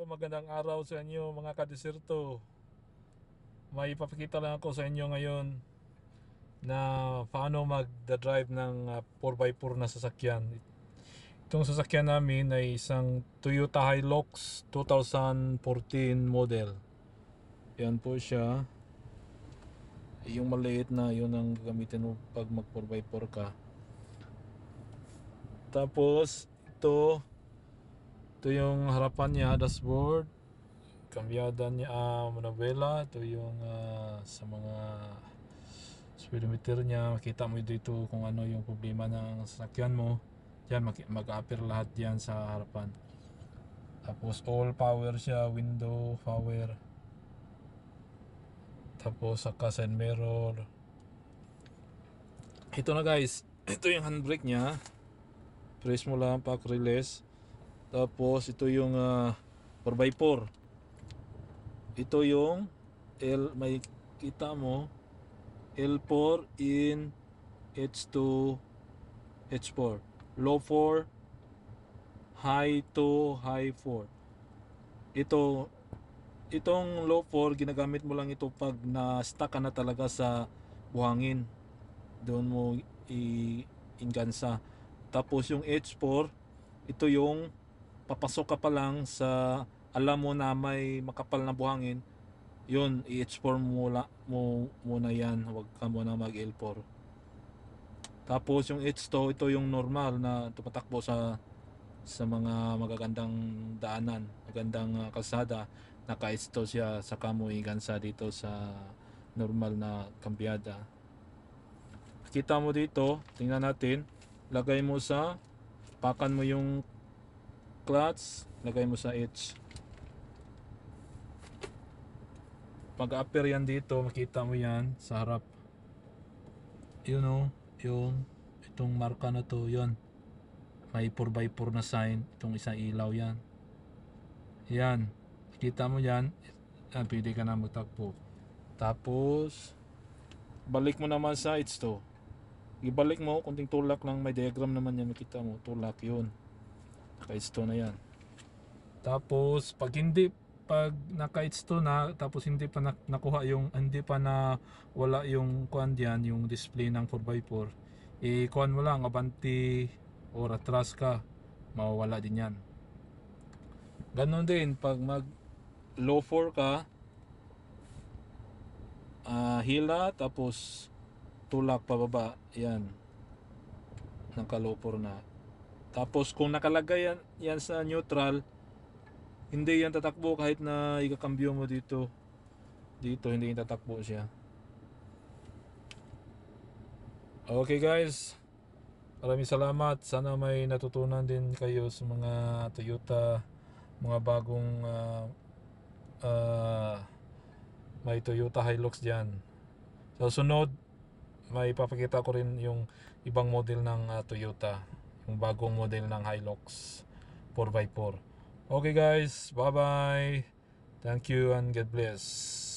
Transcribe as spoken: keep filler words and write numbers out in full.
magandang araw sa inyo mga kadeserto. May ipapakita lang ako sa inyo ngayon na paano mag-drive ng uh, four by four na sasakyan. Itong sasakyan namin ay isang Toyota Hilux twenty fourteen model. Yan po siya. Yung maliit na yun ang gagamitin mo pag mag four by four ka. Tapos ito ito yung harapan niya, dashboard. Kambyada niya, uh, manabela. Ito yung uh, sa mga speedometer niya. Makita mo dito kung ano yung problema ng sasakyan mo. Yan, mag-appear lahat yan sa harapan. Tapos all power siya, window power. Tapos saka side mirror. Ito na guys, ito yung handbrake niya. Press mo lang, pack release. Tapos ito yung uh, four by four. Ito yung L, may kita mo L four in H two H four, low four, high two, high four. Ito itong low four ginagamit mo lang ito pag na stuck ka na talaga sa buhangin, doon mo i-ingansa. Tapos yung H four, ito yung papasok ka pa lang sa, alam mo na may makapal na buhangin, yun, i-H four muna, mo, muna yan, huwag ka muna mag L four. Tapos yung H two, ito yung normal na tumatakbo sa sa mga magagandang daanan, magandang uh, kalsada. Naka-H two siya, saka mo igansa dito sa normal na kambyada. Kita mo dito, tingnan natin, lagay mo sa, pakan mo yung clutch, lagay mo sa H. Pag-appear yan dito, makita mo yan sa harap. Yun o, yung itong marka na to, yun. May four by four na sign, itong isang ilaw yan. Yan, kita mo yan, yan, pwede ka na magtakbo. Tapos, balik mo naman sa H two. Ibalik mo, kunting tulak lang, may diagram naman yan, makita mo, tulak yun. Naka-H two na yan. Tapos pag hindi, pag naka-H two na, tapos hindi pa na, nakuha yung, hindi pa na wala yung kuan diyan, yung display ng four by four, eh kuan mo lang, abanti or atras ka, mawawala din yan. Ganon din pag mag low four ka, uh, hila, tapos tulak pababa, yan, naka low four na. Tapos kung nakalagay yan, yan sa neutral, hindi yan tatakbo kahit na ikakambyo mo dito. Dito hindi yan tatakbo siya. Okay guys, maraming salamat. Sana may natutunan din kayo sa mga Toyota, mga bagong uh, uh, may Toyota Hilux dyan. Sa sunod, may papakita ko rin yung ibang model ng uh, Toyota, yung bagong model ng Hilux four by four. Okay guys, bye bye. Thank you and God bless.